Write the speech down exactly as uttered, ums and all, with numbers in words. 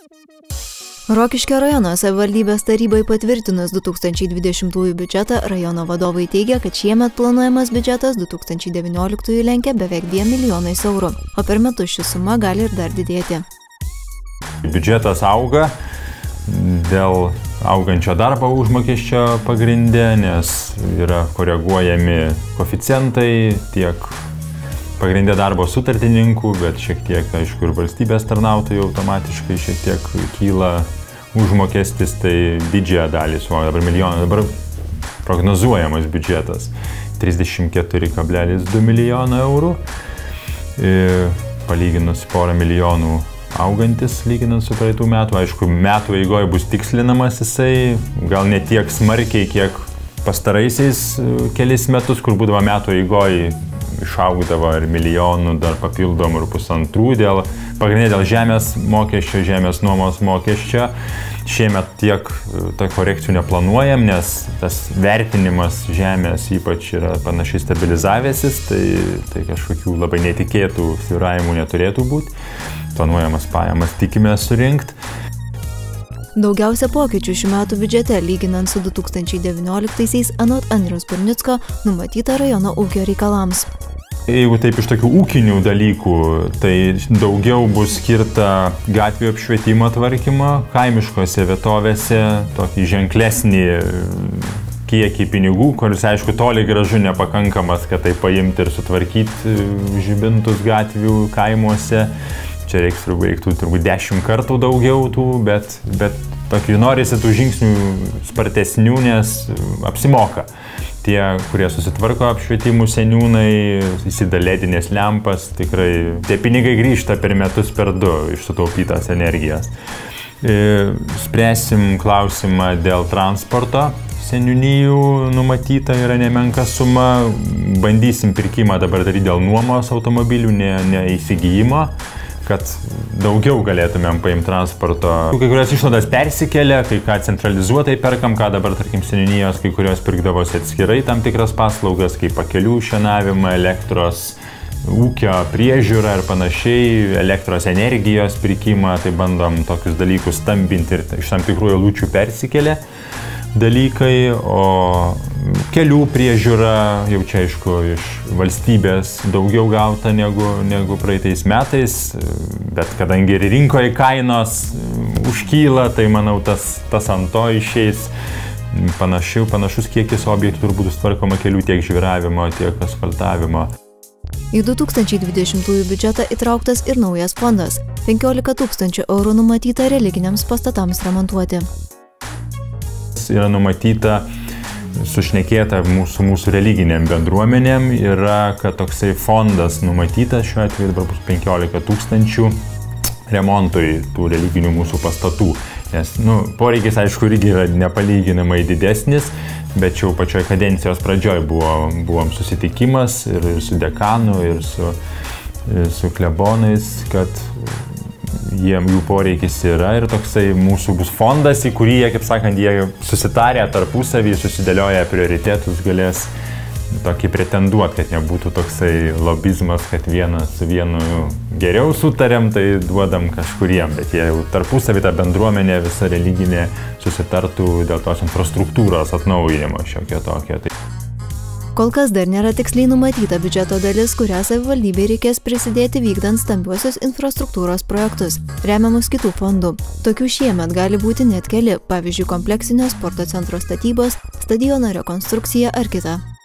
Rokiškio rajono savivaldybės tarybai patvirtinus du tūkstančiai dvidešimtųjų biudžetą, rajono vadovai teigia, kad šiemet planuojamas biudžetas du tūkstančiai devynioliktųjų lenkia beveik dviem milijonais eurų, o per metus ši suma gali ir dar didėti. Biudžetas auga dėl augančio darbo užmokesčio pagrinde, nes yra koreguojami koeficientai tiek pagrindė darbo sutartininkų, bet šiek tiek, aišku, ir valstybės tarnautojų automatiškai šiek tiek kyla užmokestis, tai didžiąją dalį sumoja dabar milijoną, dabar prognozuojamas biudžetas trisdešimt keturi kablelis du milijono eurų, palyginus porą milijonų augantis, lyginant su praeitų metų. Aišku, metų eigoje bus tikslinamas jisai, gal ne tiek smarkiai, kiek pastaraisiais kelis metus, kur būdavo metų eigoje išaugdavo ir milijonų, dar papildomų ir pusantrų, dėl, pagrindinė dėl žemės mokesčio, žemės nuomos mokesčio. Šiemet tiek tą korekcijų neplanuojam, nes tas vertinimas žemės ypač yra panašiai stabilizavęsis, tai, tai kažkokių labai netikėtų svyravimų neturėtų būti. Planuojamas pajamas tikimės surinkti. Daugiausia pokyčių šių metų biudžete, lyginant su du tūkstančiai devynioliktaisiais, anot Andriaus Burnicko, numatyta rajono ūkio reikalams. Jeigu taip iš tokių ūkinių dalykų, tai daugiau bus skirta gatvių apšvietimo tvarkymo, kaimiškose vietovėse tokį ženklesnį kiekį pinigų, kuris, aišku, toli gražu nepakankamas, kad tai paimti ir sutvarkyti žibintus gatvių kaimuose. Čia reiks reiktų turbūt dešimt kartų daugiau tų, bet, bet tokį norisi tų žingsnių spartesnių, nes apsimoka. Tie, kurie susitvarko apšvietimų seniūnai, įsidaledinės lempas, tikrai tie pinigai grįžta per metus per du iš sutaupytas energijas. Spręsim klausimą dėl transporto. Seniūnijų numatyta yra nemenka suma. Bandysim pirkimą dabar daryti dėl nuomos automobilių, ne, ne įsigijimo, kad daugiau galėtumėm paimti transporto. Kai kurios išlaidos persikelia, kai ką centralizuotai perkam, ką dabar, tarkim, seniūnijos, kai kurios pirkdavosi atskirai tam tikras paslaugas, kaip pakelių šienavimą, elektros ūkio priežiūrą ir panašiai, elektros energijos pirkimą, tai bandom tokius dalykus stambinti ir iš tam tikrų eilučių persikelia dalykai, o kelių priežiūra jau čia, aišku, iš valstybės daugiau gauta negu, negu praeitais metais, bet kadangi ir rinkoje kainos užkyla, tai manau tas, tas ant to išeis. Panašių, panašus kiekis objektų turbūt sutvarkoma kelių tiek žvyravimo, tiek asfaltavimo. Į du tūkstančiai dvidešimtųjų biudžetą įtrauktas ir naujas fondas. penkiolika tūkstančių eurų numatyta religiniams pastatams remontuoti. Yra numatyta, sušnekėta mūsų, mūsų religiniam bendruomenėm, yra, kad toksai fondas numatytas, šiuo atveju dabar bus penkiolika tūkstančių remontui tų religinių mūsų pastatų. Nes, nu, poreikis, aišku, irgi yra nepalyginamai didesnis, bet jau pačioj kadencijos pradžioj buvo, buvom susitikimas ir, ir su dekanu, ir su, ir su klebonais, kad jiem jų poreikis yra ir toksai mūsų bus fondas, į kurį jie, kaip sakant, jie susitarę tarpusavį, susidėlioja prioritetus, galės tokį pretenduoti, kad nebūtų toksai lobizmas, kad vienas su vienu geriau sutarėm, tai duodam kažkuriem, bet jie jau tarpusavį tą bendruomenę visą religinę susitartų dėl tos infrastruktūros atnaujinimo šiokio tokio. Tai Kol kas dar nėra tiksliai numatyta biudžeto dalis, kurią savivaldybei reikės prisidėti vykdant stambiuosius infrastruktūros projektus, remiamus kitų fondų. Tokių šiemet gali būti net keli, pavyzdžiui, kompleksinio sporto centro statybos, stadiono rekonstrukcija ar kita.